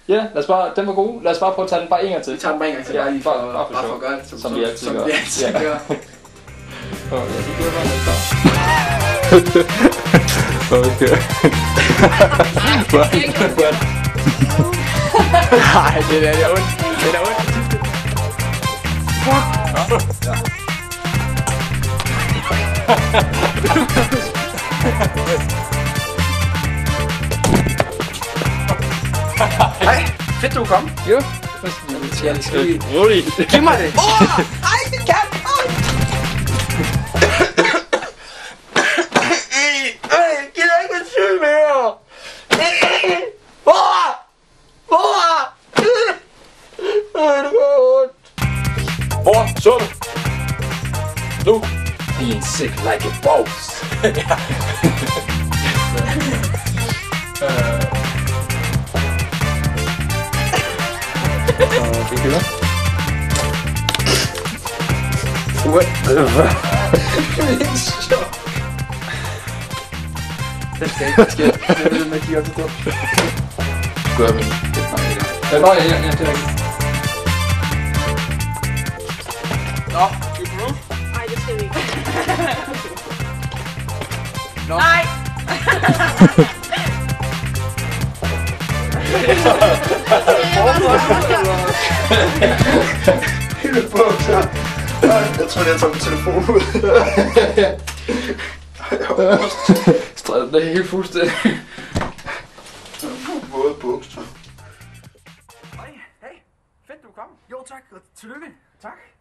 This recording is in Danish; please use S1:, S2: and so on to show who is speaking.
S1: Ja, lad os bare, den var god. Lad os bare prøve at tage den bare en gang til.
S2: Vi tager den bare en gang til,
S1: Ja,
S2: bare for
S1: sjov.
S2: at gøre det,
S1: Som vi altid gør.
S2: Vi altid gør.
S1: Ja, det gør bare lidt bare.
S3: Okay. Nej, det er ondt. Det er ondt. Fuck. Ja.
S2: Hej, fedt du kom.
S1: Jo.
S2: Skal vi...
S1: Rolig.
S2: Giv mig det. Ej, det kan. Jeg gider ikke være syg mere. Mor! Det går ondt.
S3: Mor, så du? Nu.
S2: Being sick like a boss.
S1: Vi kører.
S2: Det skal ikke. Det ved man ikke, det
S1: Gør vi. Ja, det er rigtigt.
S2: Nå, skal vi prøve?
S4: Nej, det skal vi ikke.
S2: Nå.
S4: Nej!
S2: Hele bukser. Jeg tror, jeg tager min telefon ud.
S1: Det er helt fuldstændig.
S2: Våde bukser. Hej, fedt du kom. Jo tak, og tillykke. Tak.